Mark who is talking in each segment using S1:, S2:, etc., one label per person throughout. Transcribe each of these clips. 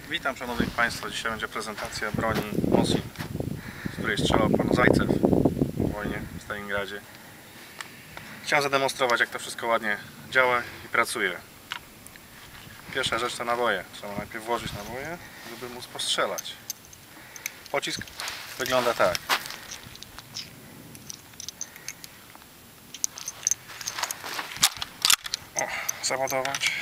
S1: Witam szanownych Państwa. Dzisiaj będzie prezentacja broni Mosin, z której strzelał pan Zajcew w wojnie w Stalingradzie. Chciałem zademonstrować, jak to wszystko ładnie działa i pracuje. Pierwsza rzecz to naboje. Trzeba najpierw włożyć naboje, żeby móc postrzelać. Pocisk wygląda tak. Załadować.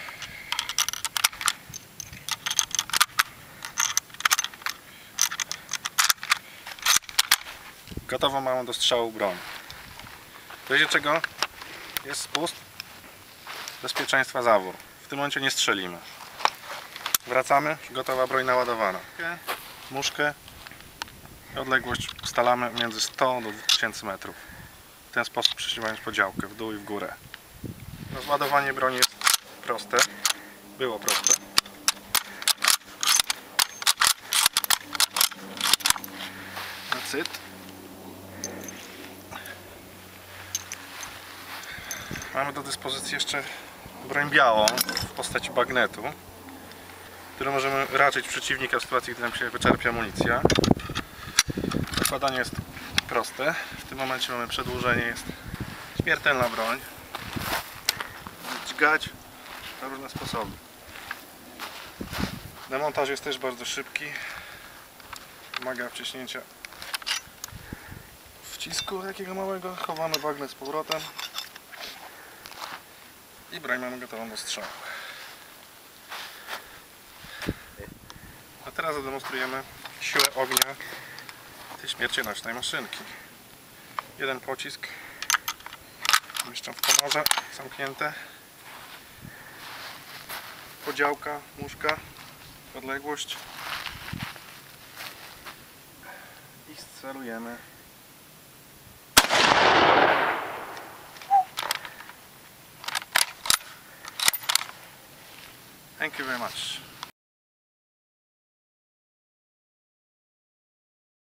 S1: Gotową mamy do strzału broń. W razie czego jest spust bezpieczeństwa zawór. W tym momencie nie strzelimy. Wracamy, gotowa broń naładowana. Muszkę i odległość ustalamy między 100 do 2000 metrów. W ten sposób przesuwając podziałkę w dół i w górę. Rozładowanie broni jest proste. Było proste. Cyt. Mamy do dyspozycji jeszcze broń białą w postaci bagnetu, którą możemy raczyć przeciwnika w sytuacji, gdy nam się wyczerpie amunicja. Zakładanie jest proste. W tym momencie mamy przedłużenie, jest śmiertelna broń. Dźgać na różne sposoby. Demontaż jest też bardzo szybki. Wymaga wciśnięcia wcisku takiego małego. Chowamy bagnet z powrotem. I broń mamy gotową do strzału. A teraz zademonstrujemy siłę ognia tej śmiercionośnej maszynki. Jeden pocisk umieszczam w komorze, zamknięte. Podziałka, muszka, odległość i celujemy. Thank you very much.